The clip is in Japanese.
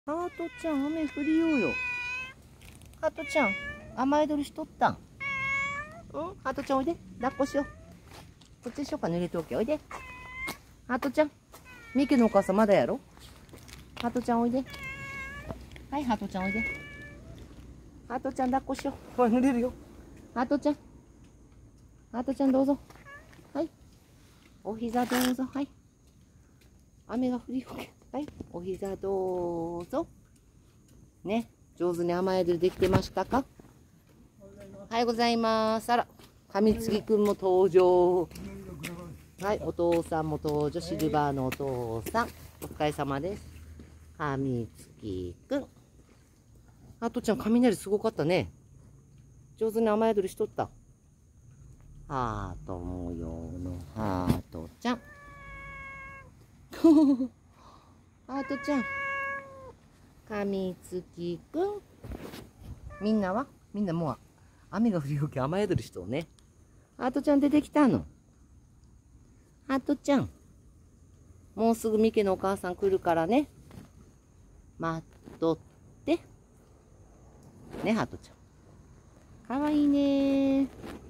ハートちゃん、雨降りようよ。ハートちゃん、雨宿りしとったん。ハートちゃんおいで。抱っこしよう。こっちでしようか、濡れておけ。おいで。ハートちゃん。ミキのお母さんまだやろ。ハートちゃんおいで。はい、ハートちゃんおいで。ハートちゃん抱っこしよう。ほら、濡れるよ。ハートちゃん。ハートちゃんどうぞ。はい。お膝どうぞ。はい。雨が降りよけ。はい。お膝どうぞ。ね。上手に雨宿りできてましたか？おはようございます。あら、神次くんも登場。はい、お父さんも登場。シルバーのお父さん。お疲れ様です。神次くん。ハートちゃん、雷すごかったね。上手に雨宿りしとった。ハート模様のハートちゃん。ハートちゃん。神月くん。みんなはみんなもう雨が降りよけ雨宿りしとうね。ハートちゃん出てきたの。ハートちゃん。もうすぐミケのお母さん来るからね。待っとって。ね、ハートちゃん。かわいいねー。